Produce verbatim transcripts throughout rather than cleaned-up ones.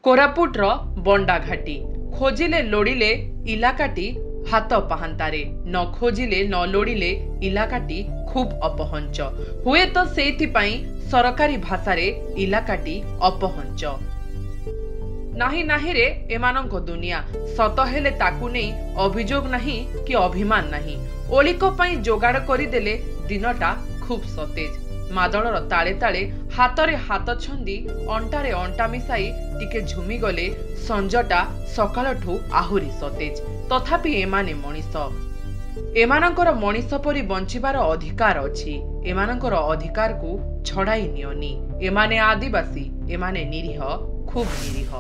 कोरापुटर बंडाघाटी खोजिले लोड़िले इलाकाटी हाथ पाहांतारे न खोजिले न लोड़िले इलाकाटी खूब अपहंच हुए तो सेइथिपाई सरकारी भाषारे इलाकाटी अपहंच नाही नाही रे एमानंको दुनिया सत हेले ताकू नहीं अभियोग नहीं कि अभिमान नहीं ओलिको पाई जोगाड़ करिदेले दिनटा खूब सतेज मादलर ताले ताले हातरे हाथ छंदी अंटारे अंटा मिसाई टिके झुमी गले संजटा सकाळठू आहुरी सतेज तथापि एमाने मनीष एमानंकर मनीष परी बंचिबार अधिकार अछि एमानंकर अधिकार को छड़ाई नियनी एमाने आदिवासी एमाने निरीह खूब निरीह।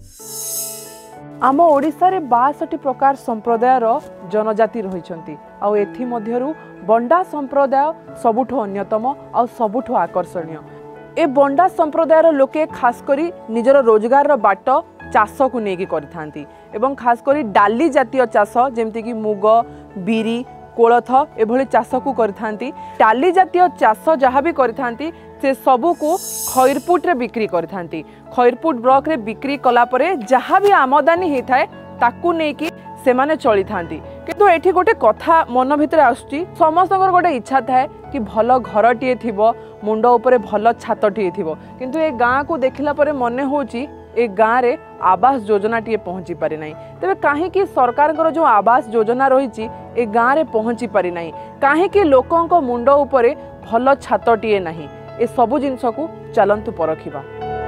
आम ओडिशा रे बासठ प्रकार संप्रदायर जनजाति रहिछंती आउ एथि मध्यरु बंडा संप्रदाय सबुठो अन्यतम आउ सबुठो आकर्षणीय। ए बंडा संप्रदायर लोके खास करी निजर रोजगार रो बाट चाष को नेकी करिथांती एवं खास करी डाली जातीय चाष जेमति कि मुग बिरी कोलथ एभली चाष को करिथांती डाली जातीय चाष जहाँ भी करिथांती से सबू को खैरपुट रे बिक्री करिथांती खैरपुट ब्लॉक रे बिक्री कला परे जहाँ भी आमदानी होता है ताकू नेकी से माने चली थांती किंतु एठी गोटे कथा मन भितर आसुची समस्त गोटे इच्छा थाए कि भल घर टीए थिबो मुंड उपरे भल छात टीए थिबो किंतु ए गाँ को देखिला परे मने होची ए गाँ रे आवास योजना टीए पहुँची पारि नाही तेबे काहेकि सरकार को जो आवास योजना रही ए गाँ रे पहुँची पारि नाही काहेकि लोकंक मुंड उपरे भल छात टीए नाही ए सबु जिनस को चलंतु परखिबा।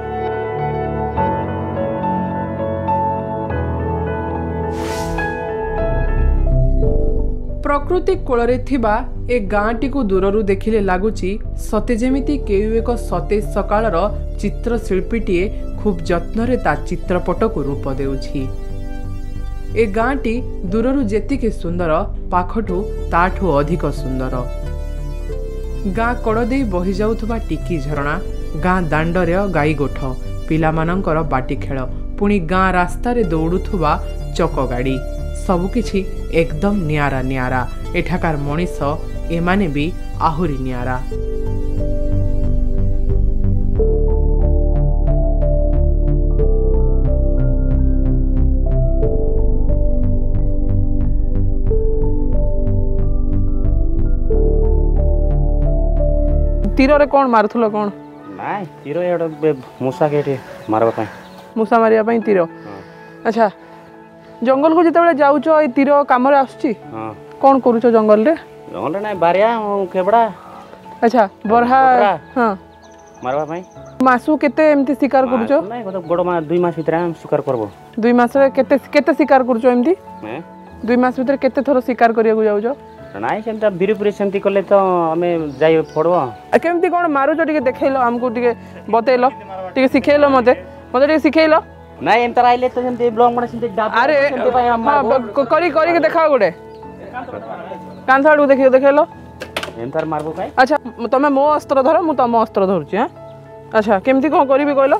प्रकृति कोଳରେ थिबा ए गाँटी को दूररू देखिले लागुची सते जेमिति केउ एक सतेज सकाळर चित्रशिल्पीटीए खूब जत्न ता चित्रपट को रूप देउछि। ए गाँटी दूररू जेतिके सुंदर पाखठू ताठू अधिक सुंदर। गाँ कड़ दे बहि जाउथबा टिकी झरणा गाँ दांडरे गाई गोठ पिलामानंकर बाटी खेल पुणी गाँ रास्ता रे दौड़ुथबा चक गाड़ी सबुकिछि एकदम नियारा नियारा एठाकार मनीष एमाने भी आहुरी नियारा। तीर रे कोन मारुथलो कोन नाय तीर एडो मूसा केठी मारबा पई मूसा मारिया पई तीर। अच्छा जंगल को जिते जाऊच ए तीर काम रे आसुची हां कोन करूछ जंगल रे जंगल रे नाय बारिया केबड़ा। अच्छा बरहा हां मारबा पई मासु केते एमती शिकार करूछ नाय बड़ मा दुई मास भीतर हम शिकार करबो दुई मास रे केते केते शिकार करूछ एमती हैं दुई मास भीतर केते थरो शिकार करिया को जाऊछ नाय सेंता बिरीपुरी सेंती करले तो हमें जाई पड़बो केमती कोन मारूछ टिके देखैलो हमको टिके बतेलो टिके सिखैलो मते मते टिके सिखैलो नाय एम तर आइले तो सेंती ब्लॉग मने सेंती डाब अरे सेंती भाई हम करी करी के देखाओ गुडे कांथाडू देखियो देखैलो एम तर मारबो भाई। अच्छा तमे मो अस्त्र धर मु तम अस्त्र धरछि। हां अच्छा केमती कोन करिवि कहलो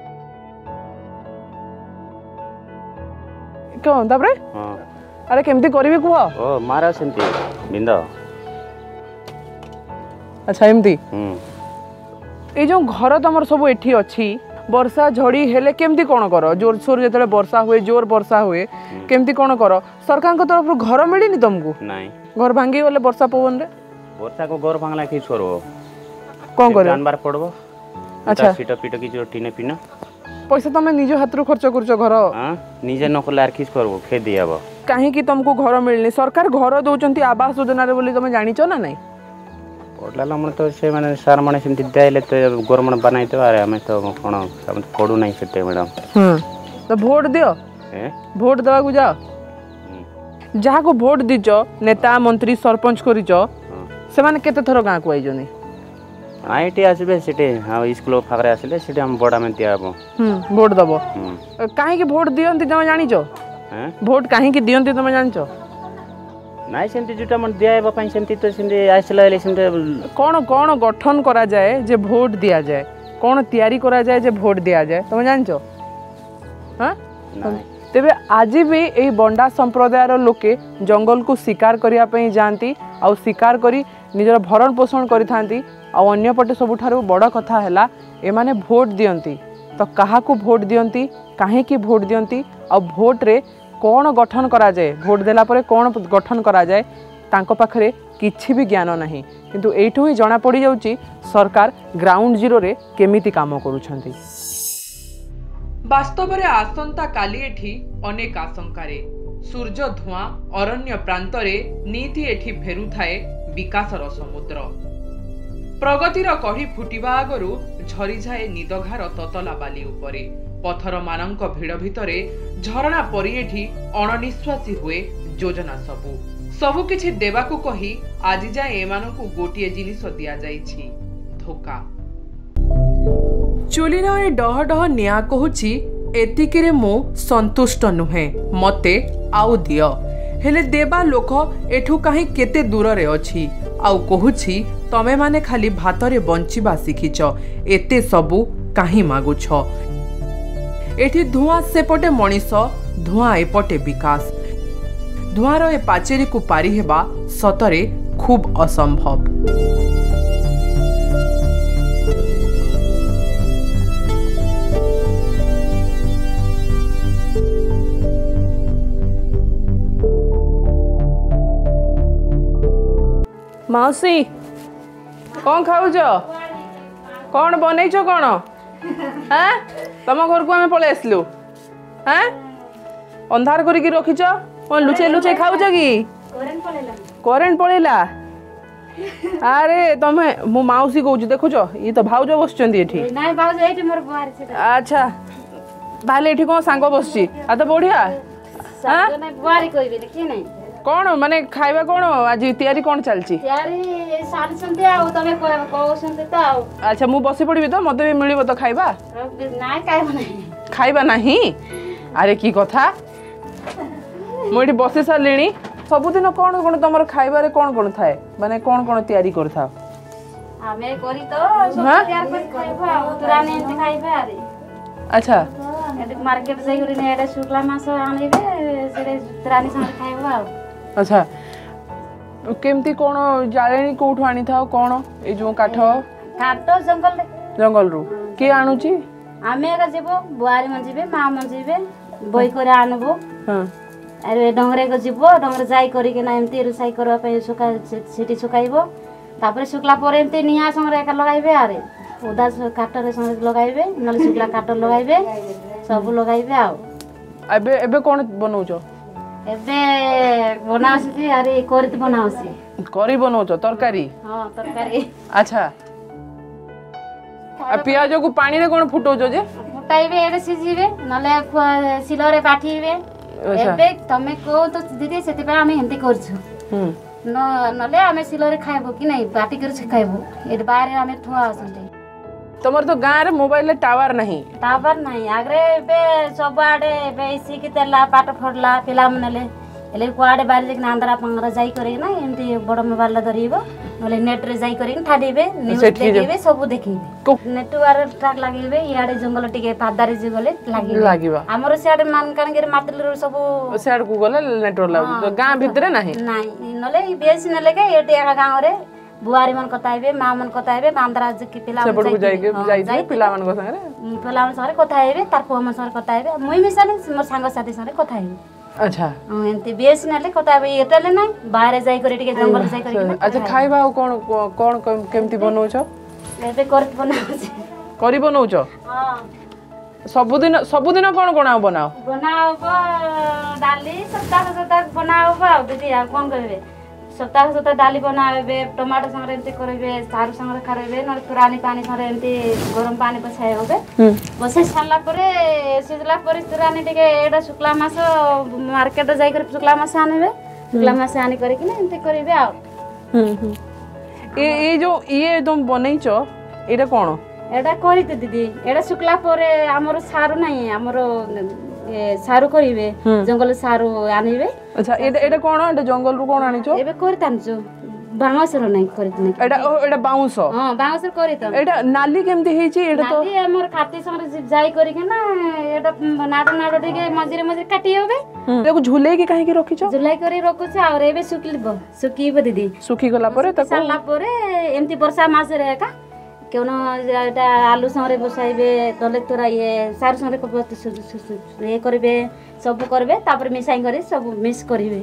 कोन तापरे हां अरे केमती करिवि कुह ओ मारा सेंती बिंद। अच्छा एमती हम ए जो घर तमर सब एठी अछि वर्षा झड़ी हेले केमती कोन कर जोर सोर जेतले वर्षा हुए जोर वर्षा हुए केमती कोन कर सरकार को तरफ घर मिलिनी तुमको नहीं घर भांगी गले वर्षा पवन रे वर्षा को घर भांगला कि करबो कोन करे जानबार पड़बो। अच्छा सीट पीट कि जो टिने पिना पैसा तमे निज हाथ रो खर्च करछ घर हां निजे न कले आर किस करबो खे दियाबो काहे कि तुमको घर मिलनी सरकार घर दउचंती आवास योजना रे बोली तमे जानिचो ना नहीं पडला मन तो से माने सार माने सेमति देले तो घर मन बनाई तो अरे हमें तो कोन हम पडू नहीं सेते मैडम। हां तो वोट दियो हैं वोट देवा को जाओ जहा को वोट दिजो नेता मंत्री सरपंच करिजो से माने केते थरो गां को आइजोनी आईटी आसीबे सेटे हां स्कूल फागरे आसीले सेटे हम बडा में दियाबो हम वोट दबो काहे कि वोट दियंती तमे जानिचो हैं वोट काहे कि दियंती तमे जानिचो नाइ सेंती जुटा मन दियाबा पई सेंती तो सेंती आइसला ले सेंती कोन कोन गठन करा जाए जे वोट दिया जाए कोन तयारी करा जाए जे वोट दिया जाए तमे जानिचो हां तेबे आज भी एही बंडा संप्रदायर लोके जंगल को शिकार करिया पई जानती आ शिकार करी निजर भरण पोषण करिथांती आ अन्य पटे सबुठारु बड़ कथा हैला एमाने वोट दियंती तो काहाकू भोट दियंती काहेकि भोट दियंती आ भोट रे कौन गठन करा जाए भोट देला परे कौन गठन करा जाए तांको पाखरे किछि भी ज्ञान नहीं किंतु एठू ही जना पड़ी जाउची सरकार ग्राउंड जीरो रे केमिति काम करूछंती। वास्तव में आसंता काली एठी अनेक आशंकारे सूर्य धुआं अरण्य प्रांतरे नीति एठी फेरुथाए विकासर समुद्र प्रगतिर कढ़ी फुटिबा आगरू झरी जाए निदघार ततला बाली उपरे पथर मानक भिड़ भितरे झरणा परी एठी अणनिश्वासी हुए योजना सबु सबु किछि देबाकू कही आज जाए एमानकू गोटिए जिनिस दिया जाइछि धोका। चुलीर ए डह डह निया कहूची एतिकिरे मु संतुष्ट नुहे मते आउ दियो हेले देबा लोक एठू कहीं केते दूर रे अछि आउ कहूची तमे माने खाली भातरे बंचिबा शिखिच एते सबु काहे मागुछ एठी धुआं सेपटे मनीष धुआं एपटे विकास धुआंर ए पाचेरी को पारी हेबा सतरे खूब असंभव। मौसी कौन खाऊच कौन बनईच कौन हाँ तुम घर को आम पलि आसलु हाँ अंधार करके रखीच कौन लुचे लुचे खाऊच कि करेन्ट पड़ेगा अरे तमे मो मौसी कहूँ देखुच ये तो भाउज बस अच्छा ताले ये कौन सांग बस तो बढ़िया कौन माने खाइबा कौन आज तैयारी कौन चलची अच्छा मु बसी पड़ी तो मत भी मिल तो खाइबा खाइबा नहीं अरे की कथा मुझे बसी सारे सबुदिन कौन कौन तुम खाइबारे कौन कौन थाए माने कौन कौन तैयारी कर था हमें करी तो सब तैयार कर खाइबा तुराने एंते खाइबा अरे अच्छा एते मार्केट जाई करी ने एटा शुक्ला मास आनिबे सेरे तुराने संग खाइबा अच्छा केमती कौन जालेनी कोठु आनी था कौन ए जो काठ काठ जंगल जंगल रु के आणुची आमे का जेबो बुआरी मन जेबे मा मन जेबे बई करे आनबो हां अरे डंगरे को जीवो डंगरे जाई करी के ना एमती रुसाई करबा पे सुका सिटी सुकाइबो तापर सुकला पर एमती निया संग एका लगाइबे आरे उदा काटरे संग लगाइबे नले सुकला काट लगाइबे सब लगाइबे आ एबे एबे कोन बनौचो एबे बनाउसी अरे कोरित बनाउसी करी बनौचो तरकारी हां तरकारी अच्छा आ पियाज को पानी रे कोन फुटौचो जे फुटाइबे एडे सिजीबे नले सिलोरे बाठीबे एबे तमे को तो दीदी सेते पे आमे हेंते करछु हम न नले आमे सिलोरे खाइबो कि नहीं बाटी कर छ खाइबो ए बाहर आमे थुआ आसंते तमर तो गां रे मोबाइल ले टावर नहीं टावर नहीं आगरे बे सब आडे बे इसी की तेला पाट फडला पिला मनले एले कुआडे बाहर जे नांदरा पंगरा जाई करे ना एंती बड़ मोबाइल धरिबो नले नेट रे जाई करे ठाडीबे न्यूज देखिबे सब देखिबे नेटवर्क ट्रैक लागिबे याडे जंगल टिके पादारे जे गले लागिबे लागिबा हमर सेआडे मान कानगेर मातल रो सब सेआड को गले नेटवर्क लाग तो गां भीतर नहीं नहीं नले बेस नले के एटे गांव रे बुआरी मन कताइबे मा मन कताइबे बांद्रा जे की पिला सेपड़ को जाई के जाई जे पिला मन को संगे पिला मन संगे कताइबे तार पो मन संगे कताइबे मुई मिसाने मोर संग साथी संगे कताइबे अच्छा एंती बेस नले कताइबे एटले नै बाहर जाई करे टिके जंगल जाई करे अच्छा खाइबा कोन कोन केमती बनौछो एबे करत बनाउछ करी बनौछो हां सबुदिन सबुदिन कोन कोन बनाओ बनाओ डाली सप्ताह सप्ताह बनाओ बा दीदी आ कोन करबे सप्ताह सप्ताह डाली बनाबे टमाटर संगे एंती करबे सारू संगे करबे न तुरानी पानी संगे एंती गरम पानी बसाय होबे बसे साला परे सिजला परे तुरानी टिके एडा शुक्ला मास मार्केट जाई कर शुक्ला मास आनेबे शुक्ला मास आनी करे कि ना एंती करबे आ हम ए ए जो ये तुम बनैचो एडा कोन एडा करिते दीदी एडा शुक्ला परे हमरो सारू नाही हमरो सारू करिवे जंगल सारू आनिबे अच्छा एडा एडा कोन एडा जंगल रु कोन आनिचो एबे करितानचो बांगसर नाही करित नाही एडा एडा बाउंस हां बांगसर करित एडा नाली केमती हेची एडा तो नाली हमर खाती संगे जाई करी के ना एडा नाडो नाडो टिके मजिरे मजिरे काटी होबे देखो झुले के काहे के रखिचो झुलाई करी रखुछ और एबे सुकिलबो सुकीबो दीदी सुखी गला परे तको साला परे एमती वर्षा मास रे का କେଉଁ ଏଇଟା ଆଲୁ ସାଙ୍ଗରେ ବସାଇବେ ନହେଲେ ତୋରା ଇଏ ସାରୁ ସାଙ୍ଗରେ ଇଏ କରିବେ ସବୁ କରିବେ ତାପରେ ମିଶାଇ କରି ସବୁ ମିକ୍ସ କରିବେ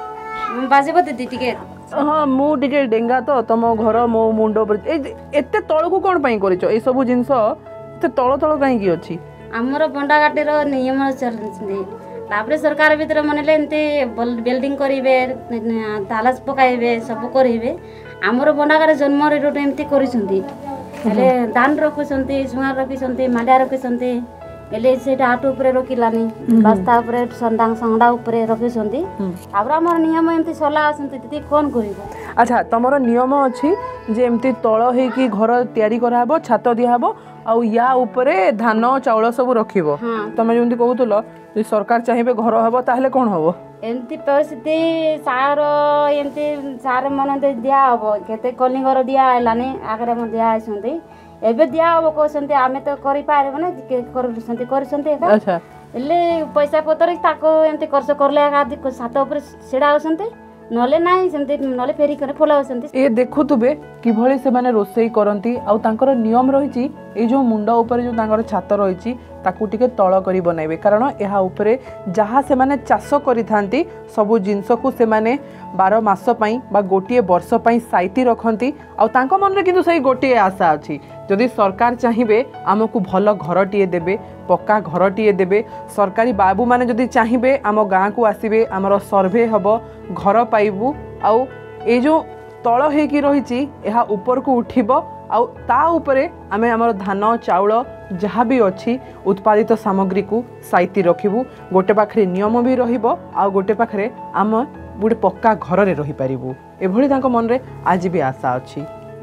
ବାଜିବ ଦିଦି ଟିକେ ହଁ ମୁଁ ଟିକେ ଡେଙ୍ଗା ତ ତମ ଘର ମୋ ମୁଣ୍ଡ ଉପରେ ଏତେ ତଳକୁ କ'ଣ ପାଇଁ କରିଛ ଏଇ ସବୁ ଜିନିଷ ଏତେ ତଳ ତଳ କାହିଁକି ଅଛି ଆମର ବଣ୍ଡାଘାଟିର ନିୟମ ଚାଲିଛନ୍ତି ତାପରେ ସରକାର ଭିତରେ ମନେଲେ ଏମିତି ବିଲ୍ଡିଂ କରିବେ ତାଲା ପକାଇବେ ସବୁ କରିବେ ଆମର ବଣ୍ଡାଘାଟ ଜନ୍ମରେ ଗୋଟେ ଏମିତି କରିଛନ୍ତି ହେଲେ ଧାନ ରଖୁଛନ୍ତି ଶୁଆ ରଖିଛନ୍ତି ମାଣ୍ଡିଆ ରଖିଛନ୍ତି ହେଲେ ସେଇଟା ହାଟ ଉପରେ ରଖିଲାନି ରାସ୍ତା ଉପରେ ସଣ୍ଡା ଉପରେ ରଖିଛନ୍ତି ତାପରେ ଆମର ନିୟମ ଏମିତି ସଲା ଆସନ୍ତି ଦିଦି କ'ଣ କରିବ ଆଚ୍ଛା ତମର ନିୟମ ଅଛି ଯେ ଏମିତି ତଳ ହେଇକି ଘର ତିଆରି କରାହେବ ଛାତ ଦିଆହେବ ଆଉ ୟା ଉପରେ ଧାନ ଚାଉଳ ସବୁ ରଖିବ ତମେ ଯେମିତି କହୁଥିଲ ଯଦି ସରକାର ଚାହିଁବେ ଘର ହେବ ତାହେଲେ କ'ଣ ହେବ ଏମିତି ପରିସ୍ଥିତି ସାର ଏମିତି ସାର ମନ ଦିଆହେବ କେତେ କଲି ଘର ଦିଆ ହେଲାନି ଆଗରେ ମୁଁ ଦିଆ ହେଇଛନ୍ତି ଏବେ ଦିଆ ହବ କହୁଛନ୍ତି ଆମେ ତ କରିପାରିବୁ ନା କରୁଛନ୍ତି କରିଛନ୍ତି ହେଲେ ପଇସା ପତ୍ର ତାକୁ ଏମିତି ଖର୍ଚ୍ଚ କରିଲେ ଛାତ ଉପରେ ଛିଡ଼ା ହେଉଛନ୍ତି ନହେଲେ ନାହିଁ ସେମିତି ନହେଲେ ଫେରି କରି ଫଳ ହେଉଛନ୍ତି ଏ ଦେଖୁଥିବେ କିଭଳି ସେମାନେ ରୋଷେଇ କରନ୍ତି ଆଉ ତାଙ୍କର ନିୟମ ରହିଛି ଏଇ ଯେଉଁ ମୁଣ୍ଡ ଉପରେ ଯେଉଁ ତାଙ୍କର ଛାତ ରହିଛି ତାକୁ ଟିକେ ତଳ କରି ବନାଇବେ କାରଣ ଏହା ଉପରେ ଯାହା ସେମାନେ ଚାଷ କରିଥାନ୍ତି ସବୁ ଜିନିଷକୁ ସେମାନେ ବାର ମାସ ପାଇଁ ବା ଗୋଟିଏ ବର୍ଷ ପାଇଁ ସାଇତି ରଖନ୍ତି ଆଉ ତାଙ୍କ ମନରେ କିନ୍ତୁ ସେଇ ଗୋଟିଏ ଆଶା ଅଛି ଯଦି ସରକାର ଚାହିଁବେ ଆମକୁ ଭଲ ଘରଟିଏ ଦେବେ ପକ୍କା ଘରଟିଏ ଦେବେ ସରକାରୀ ବାବୁମାନେ ଯଦି ଚାହିଁବେ ଆମ ଗାଁକୁ ଆସିବେ ଆମର ସର୍ଭେ ହେବ ଘର ପାଇବୁ ଆଉ ଏଇ ଯେଉଁ ତଳ ହେଇକି ରହିଛି ଏହା ଉପରକୁ ଉଠିବ ଆଉ ତା ଉପରେ ଆମେ ଆମର ଧାନ ଚାଉଳ ଯାହା ବି ଅଛି ଉତ୍ପାଦିତ ସାମଗ୍ରୀକୁ ସାଇତି ରଖିବୁ ଗୋଟେ ପାଖରେ ନିୟମ ବି ରହିବ ଆଉ ଗୋଟେ ପାଖରେ ଆମେ ଗୋଟେ ପକ୍କା ଘରରେ ରହିପାରିବୁ ଏଭଳି ତାଙ୍କ ମନରେ ଆଜି ବି ଆଶା ଅଛି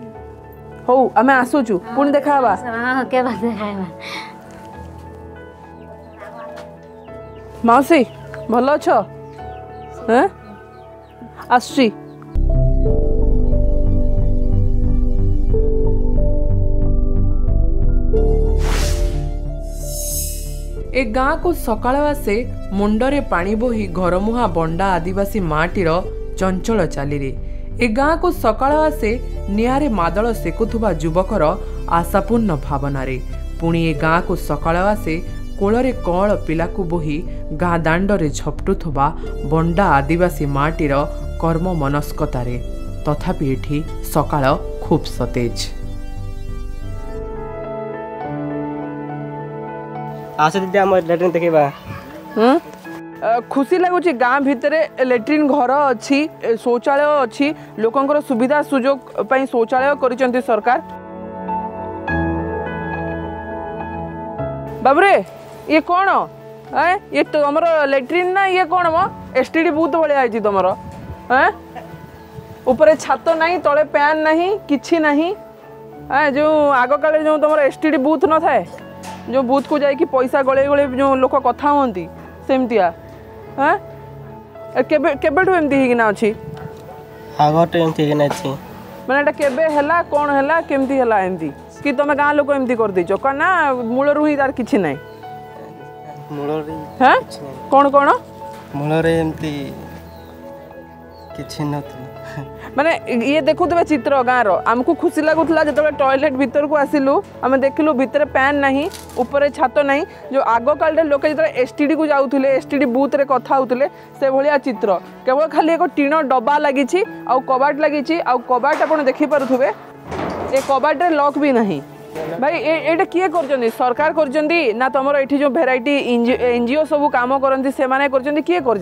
ହଉ ଆମେ ଆସୁଛୁ ପୁଣି ଦେଖା ହେବା ମାଉସୀ ଭଲ ଅଛ ଆସୁଛି ए गाँ को सकाळ आसे मुंडरे पानी बोही घरमुहा बंडा आदिवासी माटीर चंचल चाली रे ए गाँ को सकाळ आसे निआरे मादल सेकुथुबा युवकर आशापूर्ण भावना रे पुणी ए गाँ को सकाळ आसे कोଳରେ कळ पिलाକୁ बोही गाँ दांडरे झपटुथुबा बंडा आदिवासी माटीर कर्म मनस्कतारे तथापि एठी सकाळ खूब सतेज आसे दीदी आम लैट्रिन देखा खुशी लगुच गाँ भितर लैट्रिन घर अच्छी शौचालय अच्छी लोकंकर सुविधा सुजोग पई शौचालय करिसेंती सरकार बाबरे ये कौन ए ये तुम लैट्रिन ना ये कौन मो एसटीडी बूथ भाया है तुम ऊपर छात नहीं तले पैन नहीं किछि नहीं जो आग काले जो तुम एसटीडी बूथ न थाए जो बूथ को जाइए पैसा गले गले जो लोक कथा हमें सेमतिया हाँ केबेठू एमती होना अच्छी मैंने केबे हैला कौन हैला केमती हैला एमती कि तुम गाँ लोक एमती कर देछ कौन ना मूलरू ही तार किछि नहीं हाँ कौन कौन मूलरे एमती किछि नथि माने ये देखुवे चित्र गाँव आमको खुशी लगुला जो टॉयलेट भीतर को आसिलु आम देखिलु भीतर पैन नहीं ऊपर छात नहीं जो आग काल लोके जो एसटीडी को जाऊे एसटीडी बूथ रे कथा होते से भाया चित्र केवल खाली एक टीण डब्बा लगी आउ कबाट लगी आउ कबाट आप देखी पारे ये कबाट रे लॉक भी नहीं भाई ये किए कर सरकार कर ना तुम ये जो भेराइटी एनजीओ सब काम करती से किए कर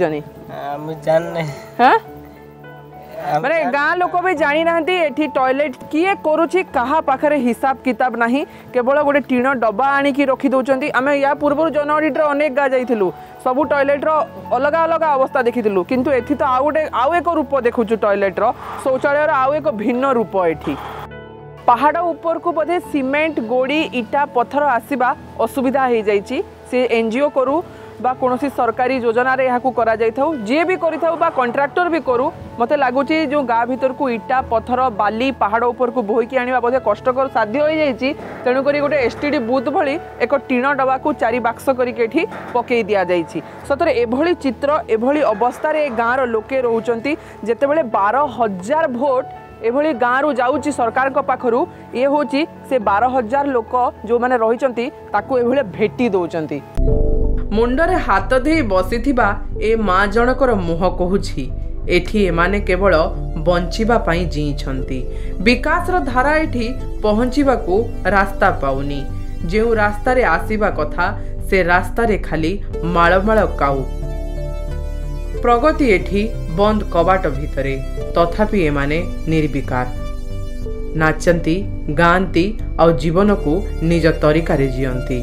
माने गाँ लोक भी जानी ना एठी टॉयलेट किए करुची कहा पाखरे हिसाब किताब नहीं केवल गोटे टीण डब्बा आनिकी रखी दौरान आम या पूर्व जनअडिट अनेक गाँ जाइलु सबू टॉयलेट अलग अलग अवस्था देखीलु किंतु एठी तो आउ गोटे आउ एक रूप देखुचु टॉयलेट शौचालय आउ एक भिन्न रूप एठी पहाड़ ऊपर को बोधे सीमेंट गोड़ी इटा पत्थर आसवा असुविधा हो जाइए से एनजीओ करू बा कौन सरकारी योजना रे यहाँ करा जाइथाउ जे भी करिथाउ बा कॉन्ट्रैक्टर भी करू मते लागुच जो गाँ भीतर को इटा पत्थर बाली पहाड़ ऊपर को बोहीकी आने बोधे कष्टकर साध्य हो जाइए तेणुक गोटे एसटीडी बूथ भली एक टीण डबा को चारि बाक्स करके पकई दि जाइए सतरे एभली चित्र एभली अवस्था गाँव लोके रोचंती जेतेबेले बारह हजार भोट एभली गाँव जाऊँगी सरकार पाखरु ये हूँ से बारह हजार लोक जो मैंने रही ताकू एभली भेटी दौरान। मुंडरे हाथ दे बसिथिबा ए माँ जनकर मुह कहूछि एठी एमाने केवल बंचिबा पाई जीछंती। विकासर धारा एठी पहुंचीबाकू रास्ता पाउनी। जेउ रास्ता रे आसीबा कथा से रास्ता रे खाली माळमाळ काऊ। प्रगति एठी बंद कबाट भितरे तथापि एमाने निर्विकार नाचंती गांती और जीवन को निज तरीका रे जियंती।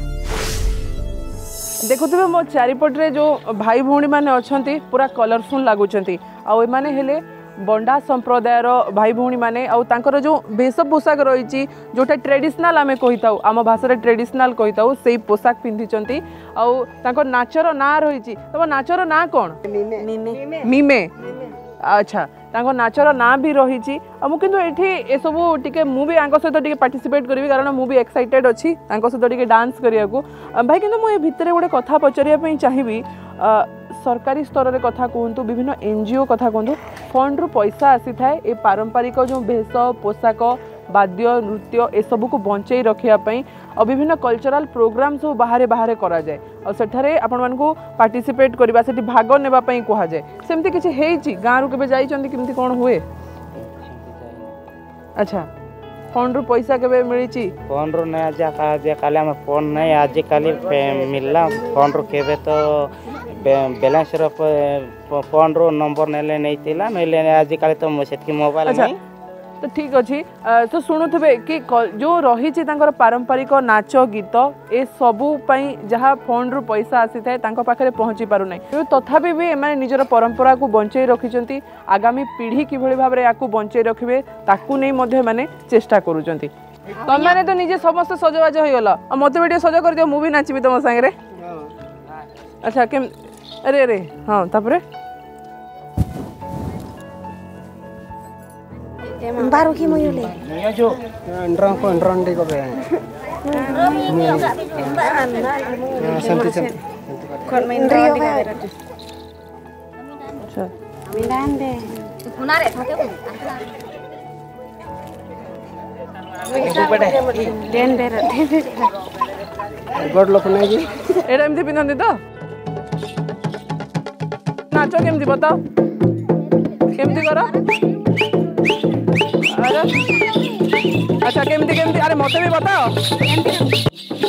देखुथिबे मो चारिपटरे जो भाई भौणी माने अछंती पूरा कलरफुल लागुचंती आ एमाने हेले बंडा संप्रदायर भाई भौणी माने आ तांकर जो वेश पोशाक रही जोटा ट्रेडिशनल आमे कहिताउ आम भाषा रे ट्रेडिशनल कहिताउ सेही पोशाक पिंधिचंती आ तांकर नाचर ना रही। तब नाचर ना कोन मिमे मिमे अच्छा तांको नाचर ना भी रही। मु किंतु एठी ए सब टिके मु भी आंको सहित टिके पार्टिसिपेट करबी कारण मु भी एक्साइटेड अछि तांको सहित टिके डांस करिया को। भाई किंतु मु ए भितरे गोटे कथा पचरिया पई चाहिबी सरकारी स्तर रे कथा कहतु विभिन्न एनजीओ कथा कहतु फंड रु पैसा आसी थाए ए पारंपरिक जो भेष पोशाक वाद्य नृत्य ए सब को बंचई रखिया पई और विभिन्न कल्चरल प्रोग्राम सब बाहर बाहर करा जाए और सेठारे आपण मान को पार्टिसिपेट करबा सेठी भाग नेबा पई कहा जाए सेमती किछि हेछि गाँ रु केबे जाई चंदी किमती कोन हुए। अच्छा फंड रु पैसा केबे मिलिछि फोन रो नै आज आज काले हम फोन नै आज काली मिलला फोन रो केबे तो बैलेंस रो फोन रो नंबर नेले नै थिला नेले आज काले तो सेठी मोबाइल नै तो ठीक अच्छी तो शुणुवे कि जो रही पारंपरिक नाच गीत ए सबू जहाँ फंड रु पैसा आसी थाए पाखे पहुँची पार ना तथापि भी एम निजर परंपरा को बंचई रखिंट आगामी पीढ़ी किभली भाव या बंचई रखिए ताकू नहीं मैंने चेष्टा करुँच। तुम मैंने तो निजे समस्त सजबाज हो गल मत भी सज कर दियो मुझे नाचबी तुम सागर। अच्छा केम अरे अरे हाँ तापर बारो की मयूले नियो जो ड्रम को ड्रम दे को बे संति संति कोन में ड्रम दे अच्छा मिलान दे पुना रे थाते देन दे रे गड लोक नै जी एटा एमती पिनंदी तो नाचो केमती बताओ केमती करो। अच्छा केमती केमती अरे मत भी बताओ।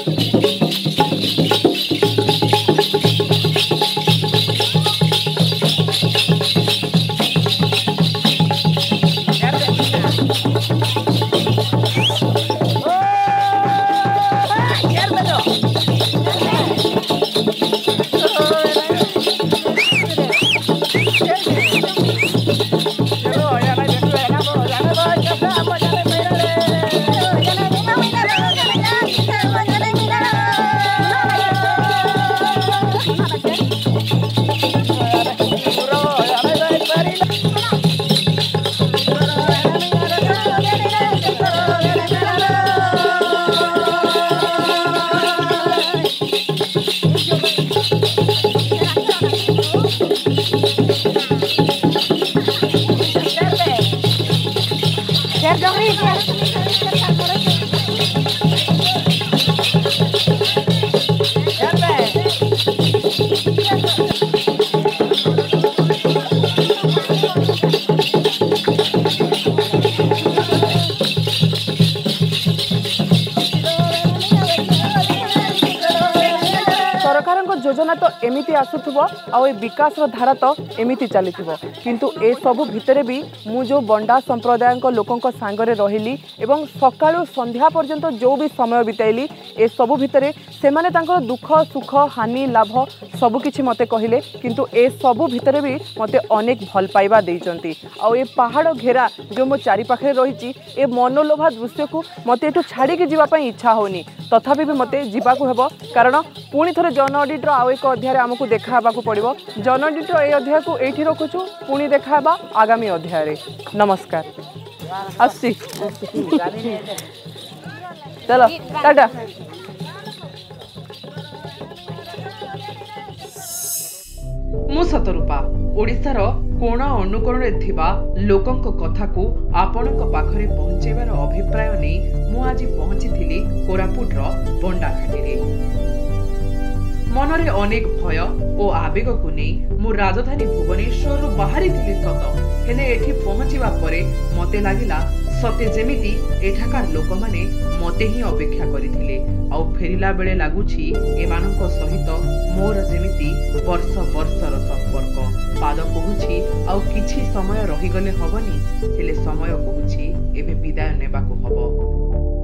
योजना तो एमती आसुव आ विकास धारा तो एमती चली किंतु ए सबु भितरे भी मु जो बंडा संप्रदाय लोकों सांगरे रही एवं सकाळु संध्या पर्यंत जो भी समय बिताइली ए सबु भितरे से माने तांकर दुख सुख हानि लाभ सबुकिछि मते कहले किंतु ए सबु भितरे भी मते अनेक भल पाइबा देइचंती आ ए पहाड़ घेरा जो मो चारि पाखे रही ए मनोलोभा दृश्य को मते एठू छाड़ी के जीवा पई इच्छा होनी तथापि भी मते जीवाकू हेबो कारण पुणी थरे जन ऑडिटर आउ एक अध्याय आमको देखा पड़ो जन ऑडिटर ए अध्याय को एठी रखुछु पुणी देखा आगामी अध्याय रे। नमस्कार आसी चलो टाटा। मु सतरूपा ओडिशार कोण अनुकोणे थिबा लोकंक कथाकू आपणक पाखरे पहुंचेबार अभिप्राय नहीं मु आज पहुंची कोरापुटर बंडाघाटी रे। मनरे अनेक भय और आवेग को नहीं मु राजधानी भुवनेश्वर बाहरी थी सत हेले एठी पहुंचीबा परे मते लागिला सते जेमिति एठाकार लोक माने मते ही अपेक्षा करिथिले आउ फेरिला बेले लागुछि एमानक सहित मोर जेमिति वर्ष वर्षर संपर्क पाद कहूछि आउ किछि समय रही गले हबनी हेले समय कहूछि एबे विदाय नेबाकू हबो।